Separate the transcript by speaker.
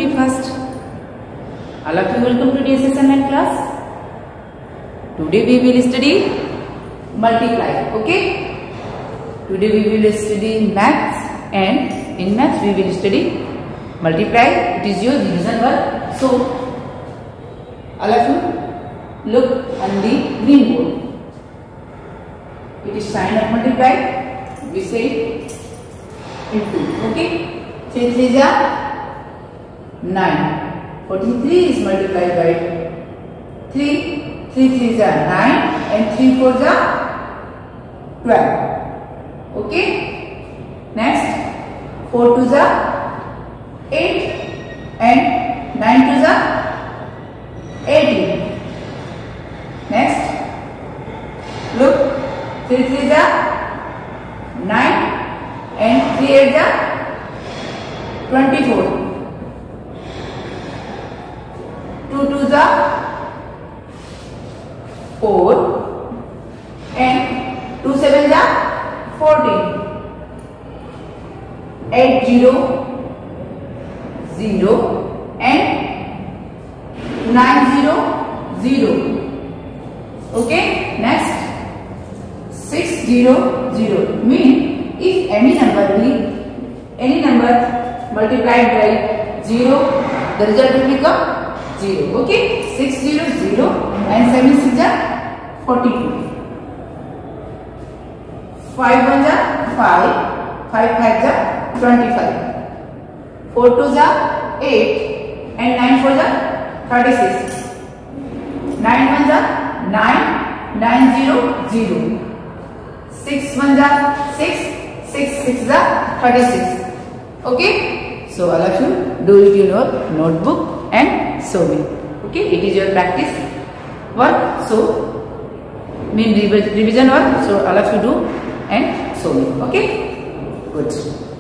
Speaker 1: 21st. All of you welcome to today's assignment class. Today we will study multiply. Okay. Today we will study maths, and in maths we will study multiply. It is your division work. So all of you look on the green board. It is sign of multiply. We say into. Okay. 3 3s are 9. 43 is multiplied by 3. 3 3s are 9 and 3 4s are 12. Okay. Next 4 2s are 8 and 9 2s are 18. Next look, 3 3s are 9 and 3 8s are 24. 2 2s are 4 and 2 7s are 14. 8 0 0 and 9 0 0. Okay. Next 6 0 0 mean if any number multiplied by 0, the result will become 0. Okay. 6 0 0 and 7 6 are 42. 5 1 are 5. 5 5 are 25. 4 2s are 8 and 9 4s are 36. 9 1s are 9. 9 0 0. 6 1s are 6. 6 6s are 36. Okay. So all of you do it in your notebook and show me. Okay. It is your practice work. So mean revision work. So all of you do and show me. Okay. Good.